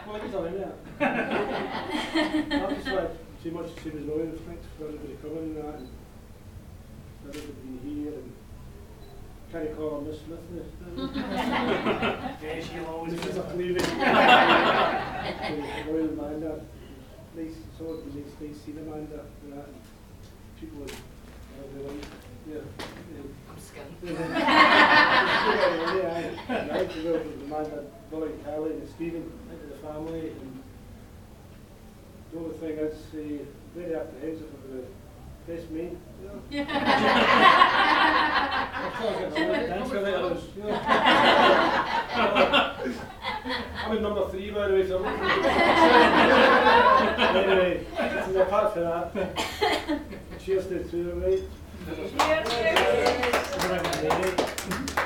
Well, he's on in there. I've just like too much to say as well. Thanks for everybody coming and that, and everybody being here, and can't call on Miss Smith. Yeah, she'll always This is a leaving. Royal Amanda. Nice, so it'd be nice seeing Amanda and that. And people like, yeah. I'm skinned. Yeah, I'd like to go with Amanda, Billy, Kelly, and Stephen into the family. And the only thing I'd say, very apprehensive of the best mate. You know? I'm in number 3 by the way, so I'm looking anyway, apart from that, cheers to the two, right? Cheers. Cheers.